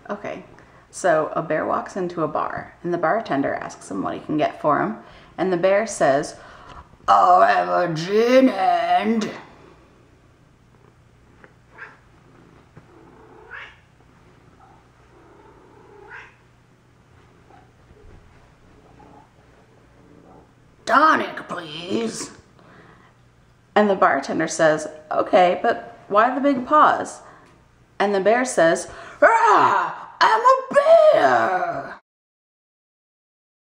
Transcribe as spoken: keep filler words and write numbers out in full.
Okay, so a bear walks into a bar, and the bartender asks him what he can get for him, and the bear says, "I'll have a gin and..." "Tonic, please." And the bartender says, "Okay, but why the big pause?" And the bear says, "Ah, I'm a bear."